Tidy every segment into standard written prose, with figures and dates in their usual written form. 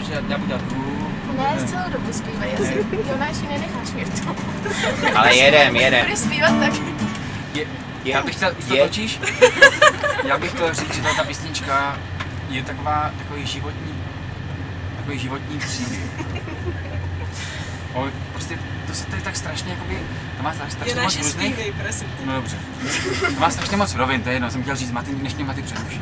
že já budu dělat Ne, celou dobu zpívají, Jonáši, nenecháš mě v tom. Ale jedem. Budeš zpívat taky. Já bych chtěl, už to točíš? Já bych chtěl říct, že ta písnička je takový životní příběh. Ale prostě to je tak strašně jakoby, to má strašně moc různých. No dobře. To má strašně moc rovin, to je jedno, jsem chtěl říct, než mě Maty přerušil.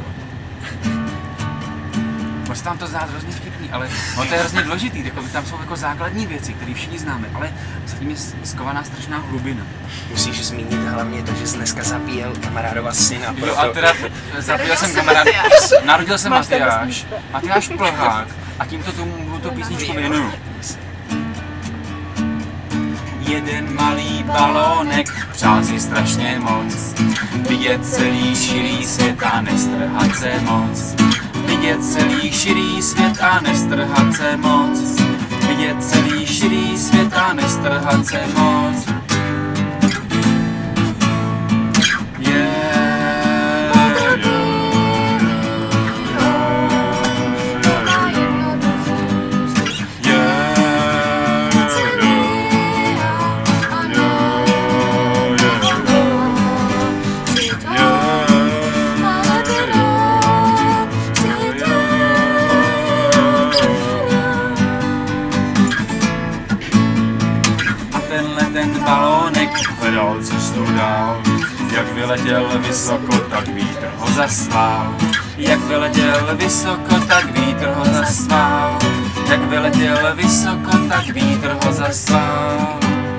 Prostě tam to zdá hrozně vtipný, ale no, to je hrozně důležitý, tam jsou jako základní věci, které všichni známe, ale za tím je skovaná strašná hlubina. Musíš zmínit hlavně to, že jsi dneska zabíjel kamarádova syna. Proto... Jo, a teda zabíjel jsem kamarád, narodil jsem Matyáš Plhák a tímto tomu tu písničku věnuju. Jeden malý balónek, přál si strašně moc, vidět celý širý svět a nestrhat se moc. Vidět celý širý svět a nestrhat se moc. Vidět celý širý svět a nestrhat se moc. Ten balónek hledal cestu dál, jak vyletěl vysoko, tak vítr ho zasvál. Jak vyletěl vysoko, tak vítr ho zasvál. Jak vyletěl vysoko, tak vítr ho zasvál.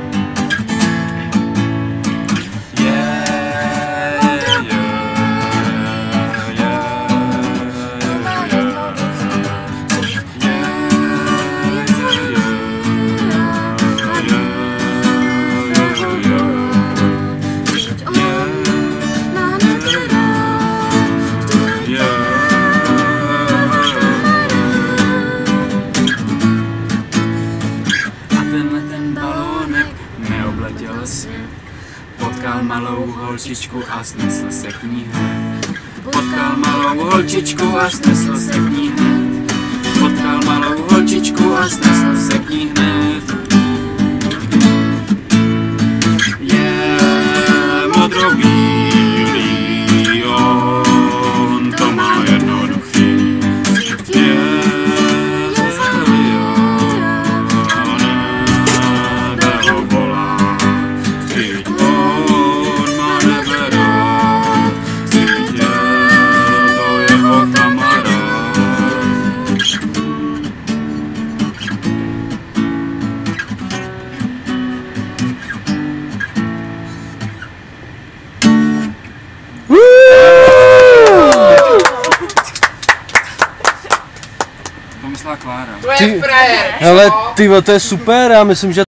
Potkal malou holčičku a snesl se k ní hned. Potkal malou holčičku a snesl se k ní hned. Potkal malou holčičku a snesl se k ní hned. Je modrobílý, on to má jednoduchý. To myslela Klára. Hele, ty, to je super, já myslím, že